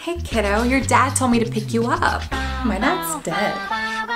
Hey kiddo, your dad told me to pick you up. My dad's dead.